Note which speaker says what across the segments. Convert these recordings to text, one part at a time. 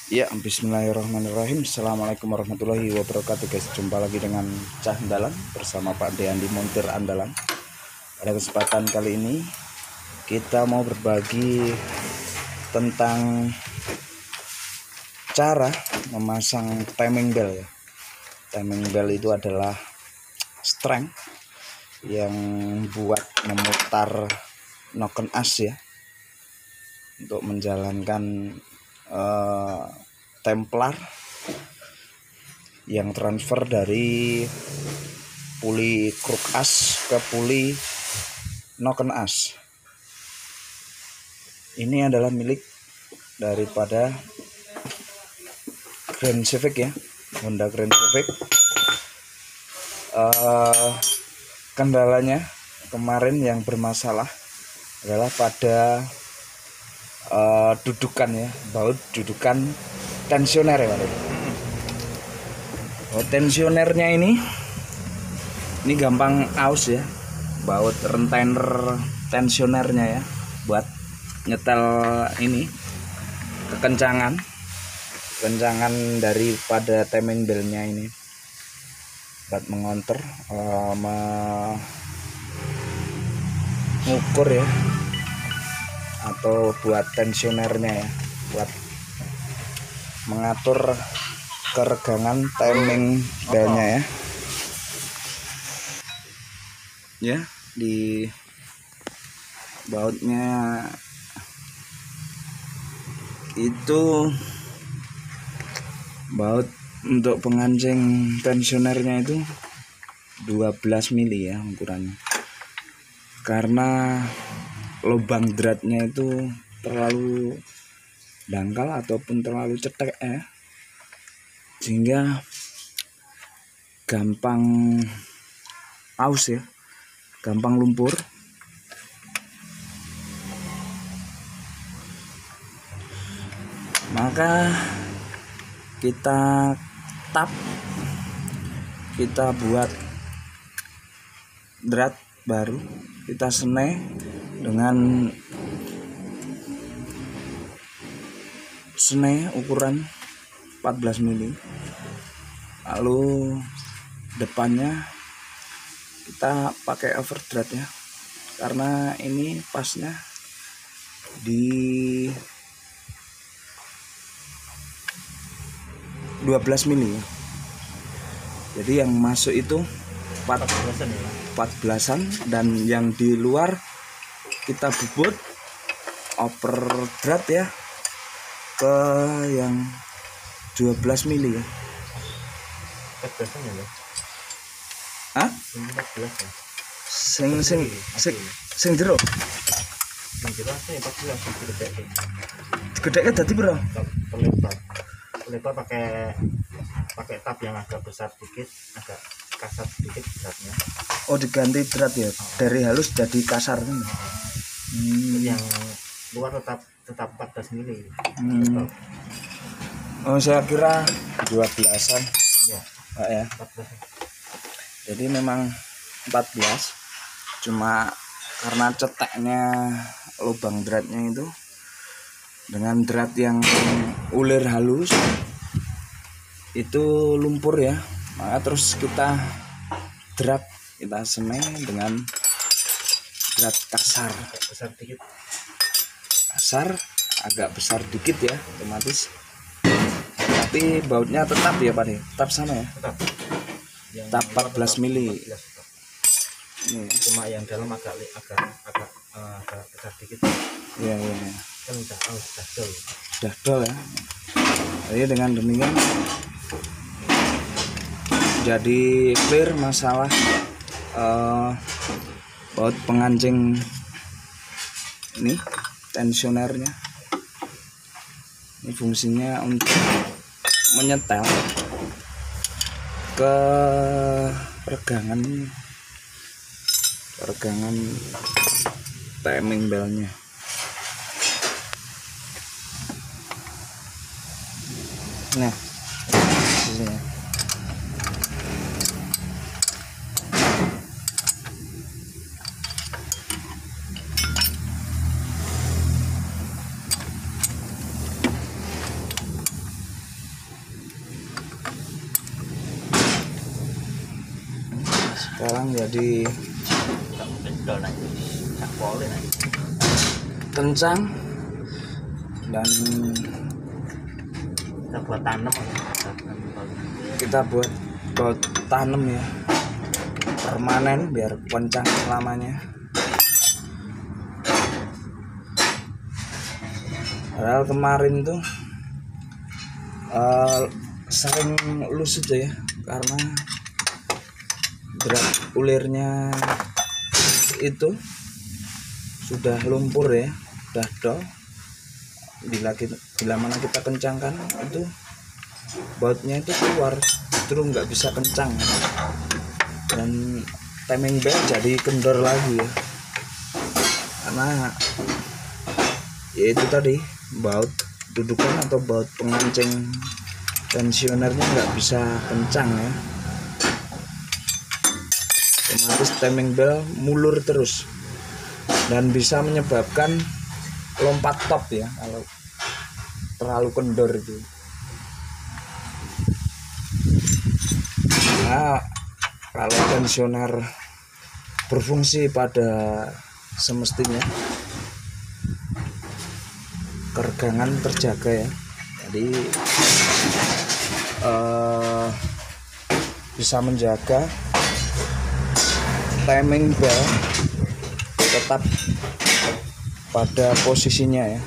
Speaker 1: Ya, bismillahirrahmanirrahim. Assalamualaikum warahmatullahi wabarakatuh guys. Jumpa lagi dengan Cah Andalan bersama Pak Deandi Montir Andalan. Pada kesempatan kali ini kita mau berbagi tentang cara memasang timing bell ya. Timing bell itu adalah streng yang buat memutar noken as ya, untuk menjalankan templar yang transfer dari puli kruk as ke puli noken as. Ini adalah milik daripada Grand Civic ya, Honda Grand Civic. Kendalanya kemarin yang bermasalah adalah pada dudukan ya, baut dudukan tensioner ya Pak. Tensionernya ini gampang aus ya, baut retainer tensionernya ya, buat nyetel ini kekencangan daripada timing bellnya ini, buat mengonter mengukur ya, atau buat tensionernya ya, buat mengatur keregangan timing bellnya ya. Di bautnya itu baut untuk pengancing tensionernya itu 12 mili ya ukurannya, karena lubang dratnya itu terlalu dangkal ataupun terlalu cetek ya, sehingga gampang aus ya, gampang lumpur. Maka kita buat drat baru, kita senai dengan senai ukuran 14 mili. Lalu depannya kita pakai overdrat ya, karena ini pasnya di 12 mili ya. Jadi yang masuk itu 14-an dan yang di luar kita bubut overdrat ya ke yang 12 mili ya.
Speaker 2: 14-an ya.
Speaker 1: Hah?
Speaker 2: 14 ya.
Speaker 1: Sing jero.
Speaker 2: Sing jero asli 14 digedheke.
Speaker 1: Gedeknya dadi bro.
Speaker 2: Lebar pakai tab yang agak besar sedikit, agak kasar sedikit dratnya.
Speaker 1: Oh, diganti drat ya, dari halus jadi kasar nih.
Speaker 2: Yang luar tetap 14 mili.
Speaker 1: Oh, saya kira 12-an
Speaker 2: Ya,
Speaker 1: ya.
Speaker 2: 14.
Speaker 1: Jadi memang 14, cuma karena ceteknya lubang dratnya itu dengan drat yang ulir halus itu lumpur ya, maka terus kita senai dengan drat kasar, agak besar dikit ya, otomatis. Tapi bautnya tetap ya Pak, tetap sama ya, tetap 14 mili.
Speaker 2: Ini cuma yang dalam agak besar dikit.
Speaker 1: Iya.
Speaker 2: Kan udah
Speaker 1: dol ya. Jadi dengan demikian jadi clear masalah baut pengancing ini tensionernya. Ini fungsinya untuk menyetel ke peregangan timing bellnya. Nah, ini. sekarang jadi
Speaker 2: tak kendor nih, tak boleh nih.
Speaker 1: kencang dan
Speaker 2: Kita buat tanam
Speaker 1: kita buat tanam ya, permanen biar kencang selamanya. Padahal kemarin tuh sering lusut ya, karena gerak ulirnya itu sudah lumpur ya, udah dol. Bila mana kita kencangkan itu bautnya itu keluar, justru nggak bisa kencang ya. Dan timing bell jadi kendor lagi ya, karena ya itu tadi baut dudukan atau baut pengancing tensionernya nggak bisa kencang ya, otomatis timing bell mulur terus dan bisa menyebabkan lompat top ya kalau terlalu kendor itu. Nah, kalau tensioner berfungsi pada semestinya, keregangan terjaga ya, jadi bisa menjaga timing bell tetap pada posisinya ya,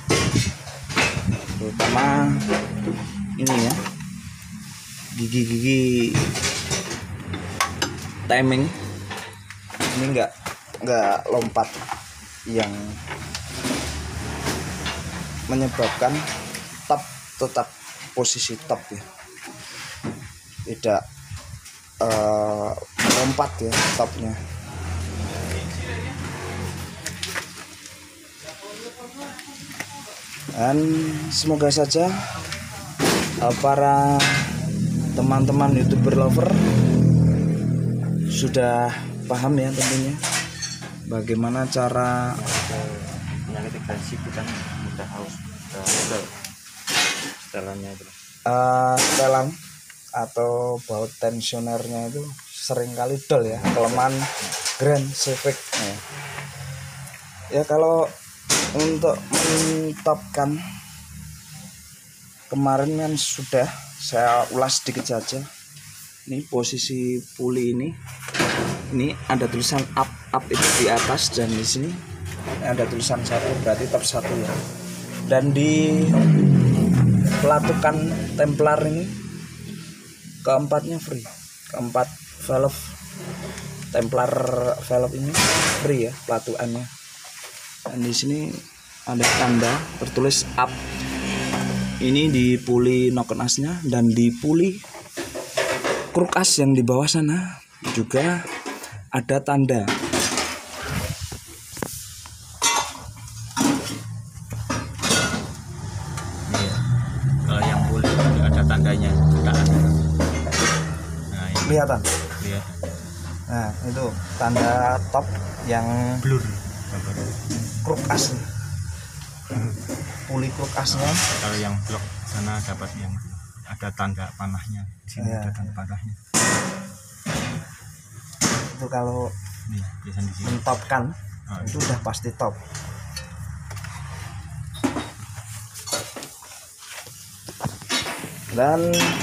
Speaker 1: terutama ini ya, gigi-gigi timing ini nggak lompat yang menyebabkan top tetap posisi top ya, tidak lompat ya topnya. Dan semoga saja para teman-teman YouTuber lover sudah paham ya tentunya bagaimana cara
Speaker 2: penyakit agresif itu kan mudah haus setelannya itu.
Speaker 1: Setelan atau baut tensionernya itu sering kali dol ya, kelemahan grand sefik ya. Kalau untuk mentopkan kemarin kan sudah saya ulas sedikit saja. Ini posisi puli ini ada tulisan up itu di atas, dan di sini ada tulisan 1, berarti top 1 ya. Dan di pelatukan templar ini keempatnya free, keempat valve templar valve ini free ya pelatukannya. Dan di sini ada tanda tertulis up, ini di puli noken asnya, dan di puli kruk as yang di bawah sana juga ada tanda.
Speaker 2: Iya. Kalau yang puli ada tandanya, tidak ada. Nah, ini
Speaker 1: Kelihatan.
Speaker 2: lihat
Speaker 1: Nah, itu tanda top yang
Speaker 2: blur.
Speaker 1: kruk as. Puli kruk asnya.
Speaker 2: Kalau yang blok sana dapat yang ada tanda panahnya. Di sini
Speaker 1: Iya.
Speaker 2: ada tanda panahnya.
Speaker 1: Itu kalau
Speaker 2: Nih, biasanya di sini.
Speaker 1: mentopkan
Speaker 2: Oh,
Speaker 1: itu udah pasti top. Dan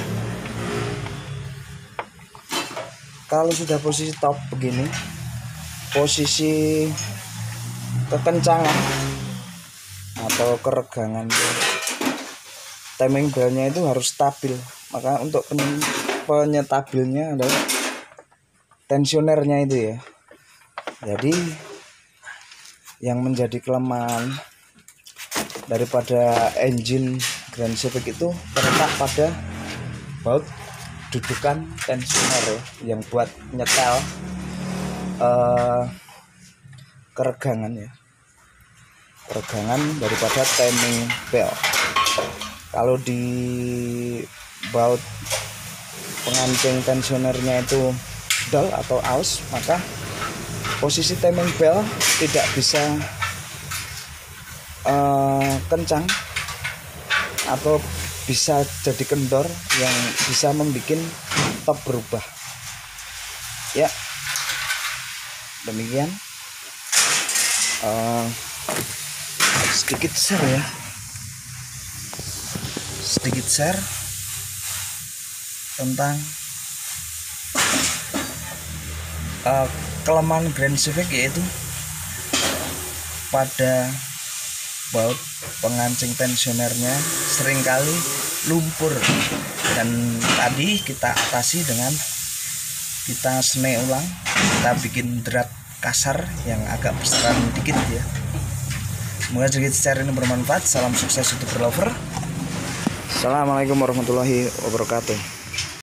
Speaker 1: kalau sudah posisi top begini, posisi kekencangan atau keregangan timing bellnya itu harus stabil. Maka untuk penyetabilnya adalah tensionernya itu ya. Jadi yang menjadi kelemahan daripada engine Grand Civic itu terletak pada baut dudukan tensioner ya, yang buat nyetel keregangan ya, keregangan daripada timing bell. Kalau di baut pengancing tensionernya itu dull atau aus, maka posisi timing bell tidak bisa kencang atau bisa jadi kendor yang bisa membuat top berubah ya. demikian. Sedikit share tentang kelemahan Grand Civic, yaitu pada baut pengancing tensionernya seringkali lumpur, dan tadi kita atasi dengan kita sene ulang, kita bikin drat kasar yang agak besar dikit ya. Semoga sedikit share ini bermanfaat. Salam sukses untuk lover. Assalamualaikum warahmatullahi wabarakatuh.